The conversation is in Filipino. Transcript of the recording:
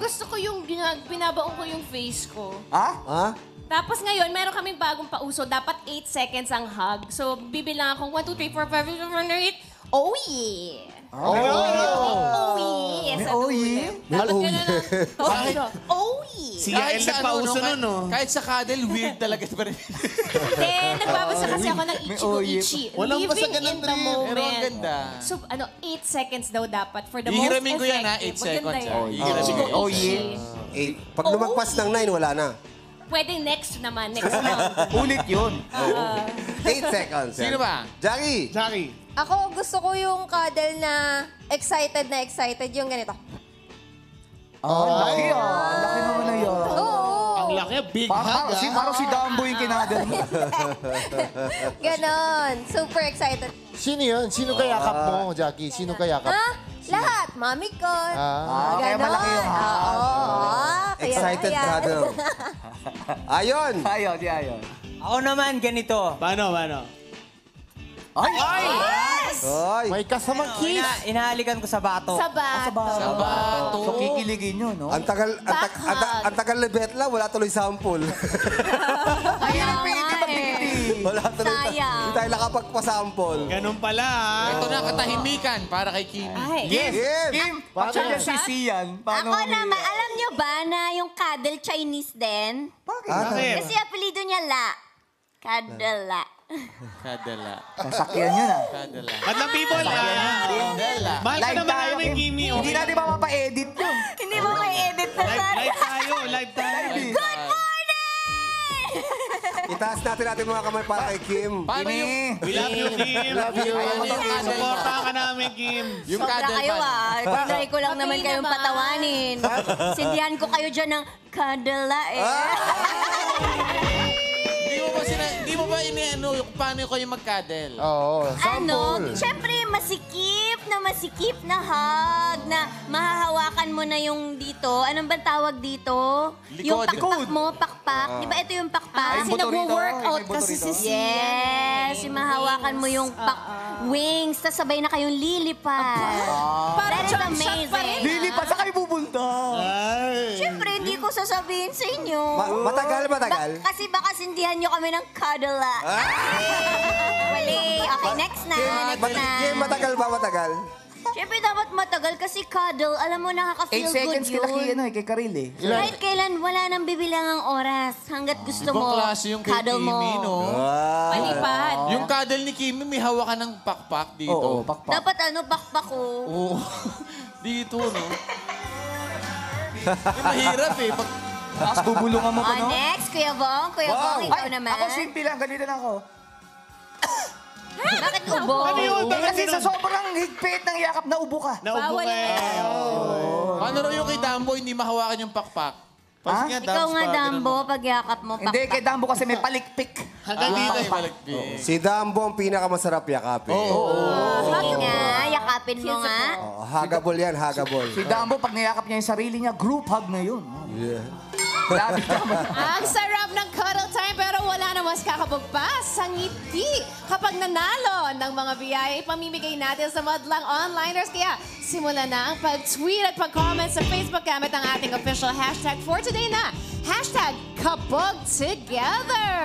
gusto ko yung binabaon ko yung face ko. Ha? Tapos ngayon, meron kaming bagong pauso. Dapat 8 seconds ang hug. So, bibilang akong 1, 2, 3, 4, 5, 6, 7, 8. Oh, yeah! Oh, yeah! May oh, yeah? Dapat gano'n ang... Oh, yeah! Si Yael nagpauso nun, no? Kahit sa cuddle, weird talaga pa rin. Hindi, nagbabasa kasi ako ng ichi-ichi. Walang basa Living ganun in the rin. moment. Pero ang ganda. So, 8 seconds daw dapat for the most Hihiramin ko yan, ha? effective. 8 seconds, Maganda ha? yan. Hihiramin ko. Oh, yeah. Pag lumagpas ng 9, wala na. Pwede next naman, next month. Ulit yun. 8 seconds. Sino ba? Jackie. Ako, gusto ko yung cuddle na excited, yung ganito. Laki laki naman na yun. Oo. Ang laki, big hug, Parang si Dumbo yung kinagal mo. Ganon. Super excited. Sino yun? Sino kayakap mo, Jackie? Sino kayakap? Ha? Lahat. Mami ko. Kaya malaki yung Kaya Excited ayan. brother. Ayon. Ayon. Ako naman, ganito. Paano? Ay! May kasamang kiss. Inahalikan ko sa bato. Sa bato. So, kikiligin nyo, no? Ang tagal ni Betla, wala tuloy sample. Kaya nga Wala tuloy. Sayang. Hindi tayo nakapagpasample. Ganun pala, ha? Ito na, katahimikan para kay Kim. Ay. Kim! Paano yan? Sisiyan. Ako naman, alam nyo ba na yung cuddle Chinese din? Bakit? Kasi apelido niya La. Kadala. Kadala. Masakyan yun, ah. Kadala. Madlang people, Kadala. mahal ka naman namin, Kimi. Hindi natin mapapa-edit yun. Hindi mo ma-edit na Live tayo. Good morning! Itaas natin mga kamay para kay Kim. Paano yung... We love you, Kim. Love you. Paano yung cuddle? Supportahan ka namin, Kim. Yung Sobra cuddle kayo pa. Tinry ko lang naman kayong patawanin. Sindihan ko kayo dyan ng kadala Hindi mo ba ini-ano kung paano kayo mag-cuddle? Oo, sample. Siyempre, masikip na hug na mahahawakan mo na yung dito. Anong ba tawag dito? Yung pakpak mo, pakpak. Di ba ito yung pakpak? Kasi nagwo-workout kasi si Yes, yung mahahawakan mo yung wings, tas sabay na kayong lilipad. That is amazing. Lilipat, saan kayo pupunta? Siyempre, hindi ko sasabihin sa inyo. Matagal? Kasi baka sindihan nyo kami ng cuddle. Wali. Okay, next na. Kim, matagal ba? Siyempre, dapat matagal kasi cuddle. Alam mo, 8 nakaka-feel good seconds yun. kay Karil, eh. Kahit kailan, wala nang bibilangang oras. Hanggat gusto mo, Ibang klase yung kay cuddle mo. Kimi, no? Palipad. Yung cuddle ni Kimi, may hawakan ng pakpak dito. Oo, pakpak. Dapat pakpak ko. Oo. Dito, no? Mahirap eh. Tapos bubulungan mo pa, no? Next, Kuya Bong, ikaw naman. Ako simple lang, ganito lang ako. Bakit ubo? Kasi sa sobrang higpit ng yakap, naubo ka. Naubo ka eh. Paano raw yung kay Dambo hindi mahawakan yung pakpak? Ikaw nga, Dambo, pag yakap mo, pakpak. Hindi, kay Dambo kasi may palikpik. Hanggang dito eh. Si Dambo ang pinakamasarap yakapin. Sige nga, yakapin mo nga. Hagabol yan, hagabol. Si Dambo, pag niyakap niya yung sarili niya, group hug na yun. Yeah. Ang sarap ng cuddle time pero wala na mas kakabagpas sa ngiti kapag nanalo ng mga biyaya ipamimigay natin sa Madlang Onliners. Kaya simulan na ang pag-tweet at pag-comment sa Facebook gamit ang ating official hashtag for today na hashtag Kabog Together.